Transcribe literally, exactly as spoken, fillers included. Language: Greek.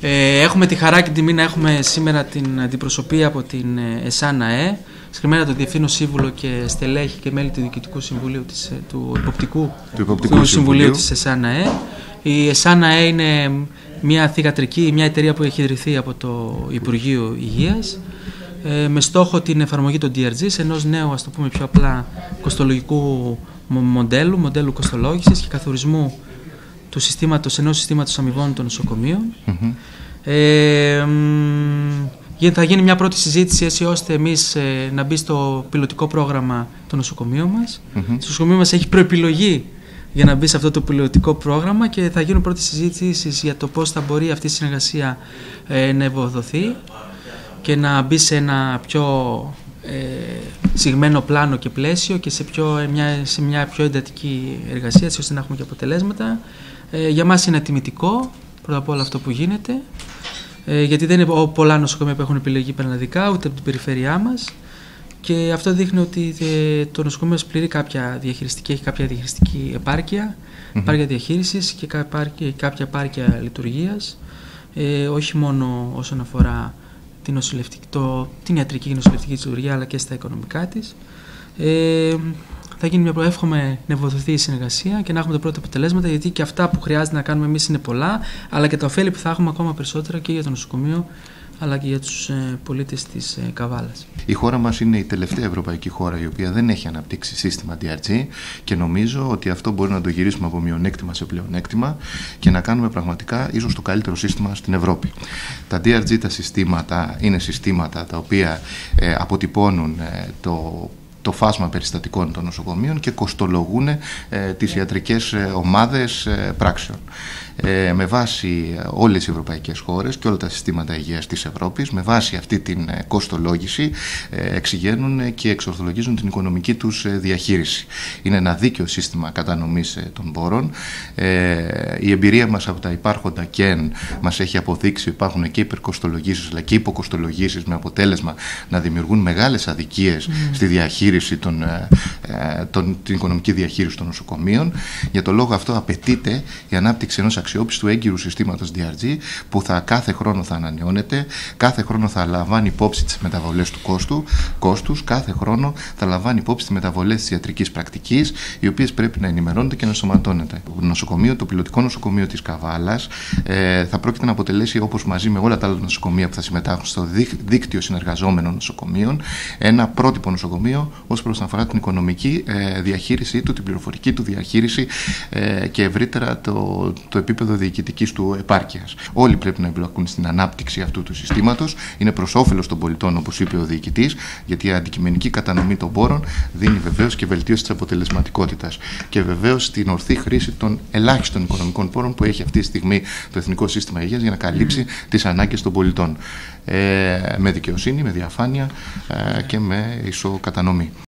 Ε, έχουμε τη χαρά και την τιμή να έχουμε σήμερα την αντιπροσωπεία από την ΕΣΑΝΑΕ, συγκεκριμένα τον Διευθύνων Σύμβουλο και στελέχη και μέλη του Διοικητικού Συμβουλίου της, του Υποπτικού, του Υποπτικού του Συμβουλίου. Συμβουλίου της ΕΣΑΝΑΕ. Η ΕΣΑΝΑΕ είναι μια θυγατρική, μια εταιρεία που έχει ιδρυθεί από το Υπουργείο Υγείας ε, με στόχο την εφαρμογή των ντι αρ τζι, ενός νέου, ας το πούμε πιο απλά, κοστολογικού μοντέλου, μοντέλου κοστολόγησης και καθορισμού του συστήματος, ενός συστήματος αμοιβών των νοσοκομείων. Mm-hmm. Ε, θα γίνει μια πρώτη συζήτηση έτσι ώστε εμείς ε, να μπει στο πιλωτικό πρόγραμμα το νοσοκομείο μας. Mm-hmm. Το νοσοκομείο μας έχει προεπιλογή για να μπει σε αυτό το πιλωτικό πρόγραμμα και θα γίνουν πρώτες συζήτησεις για το πώς θα μπορεί αυτή η συνεργασία ε, να ευοδοθεί και να μπει σε ένα πιο ε, συγμένο πλάνο και πλαίσιο και σε, πιο, μια, σε μια πιο εντατική εργασία, έτσι ώστε να έχουμε και αποτελέσματα. Ε, για μας είναι τιμητικό πρώτα απ' όλα αυτό που γίνεται, ε, γιατί δεν είναι πολλά νοσοκομεία που έχουν επιλεγεί πανελλαδικά ούτε από την περιφέρειά μας, και αυτό δείχνει ότι ε, το νοσοκομείο πληρεί κάποια διαχειριστική, έχει κάποια διαχειριστική επάρκεια, mm-hmm. επάρκεια διαχείρισης και κάποια επάρκεια λειτουργίας, ε, όχι μόνο όσον αφορά την, το, την ιατρική και νοσηλευτική λειτουργία, αλλά και στα οικονομικά της. Ε, θα γίνει μια εύχομαι να ευοδοθεί η συνεργασία και να έχουμε τα πρώτα αποτελέσματα, γιατί και αυτά που χρειάζεται να κάνουμε εμείς είναι πολλά, αλλά και τα ωφέλη που θα έχουμε ακόμα περισσότερα και για το νοσοκομείο, αλλά και για τους ε, πολίτες της ε, Καβάλας. Η χώρα μας είναι η τελευταία ευρωπαϊκή χώρα η οποία δεν έχει αναπτύξει σύστημα ντι αρ τζι και νομίζω ότι αυτό μπορεί να το γυρίσουμε από μειονέκτημα σε πλεονέκτημα και να κάνουμε πραγματικά ίσως το καλύτερο σύστημα στην Ευρώπη. Τα ντι αρ τζι τα συστήματα είναι συστήματα τα οποία ε, αποτυπώνουν ε, το το φάσμα περιστατικών των νοσοκομείων και κοστολογούν ε, τις ιατρικές ε, ομάδες ε, πράξεων. Ε, με βάση όλες οι ευρωπαϊκές χώρες και όλα τα συστήματα υγείας της Ευρώπης, με βάση αυτή την ε, κοστολόγηση ε, εξηγαίνουν και εξορθολογίζουν την οικονομική τους ε, διαχείριση. Είναι ένα δίκαιο σύστημα κατανομής ε, των πόρων. Ε, η εμπειρία μας από τα υπάρχοντα ΚΕΝ μας έχει αποδείξει ότι υπάρχουν και υπερκοστολογήσεις αλλά και υποκοστολογήσεις, με αποτέλεσμα να δημιουργούν μεγάλες αδικίες mm. στη διαχείριση Των, ε, τον, την οικονομική διαχείριση των νοσοκομείων. Για το λόγο αυτό απαιτείται η ανάπτυξη ενός αξιόπιστου έγκυρου συστήματος ντι αρ τζι που θα, κάθε χρόνο θα ανανεώνεται, κάθε χρόνο θα λαμβάνει υπόψη τις μεταβολές του κόστου, κόστους, κάθε χρόνο θα λαμβάνει υπόψη τις μεταβολές της ιατρικής πρακτικής, οι οποίες πρέπει να ενημερώνονται και να σωματώνεται. Το νοσοκομείο, το πιλωτικό νοσοκομείο της Καβάλας ε, θα πρόκειται να αποτελέσει, όπως μαζί με όλα τα άλλα νοσοκομεία που θα συμμετάσχουν στο δίκτυο συνεργαζόμενων νοσοκομείων, ένα πρότυπο νοσοκομείο ως προς να αφορά την οικονομική ε, διαχείρισή του, την πληροφορική του διαχείριση ε, και ευρύτερα το, το επίπεδο διοικητικής του επάρκειας. Όλοι πρέπει να εμπλακούν στην ανάπτυξη αυτού του συστήματος. Είναι προς όφελος των πολιτών, όπως είπε ο διοικητής, γιατί η αντικειμενική κατανομή των πόρων δίνει βεβαίως και βελτίωση της αποτελεσματικότητας και βεβαίως την ορθή χρήση των ελάχιστων οικονομικών πόρων που έχει αυτή τη στιγμή το Εθνικό Σύστημα Υγείας για να καλύψει mm. τις ανάγκες των πολιτών. Ε, με δικαιοσύνη, με διαφάνεια ε, και με ισοκατανομή.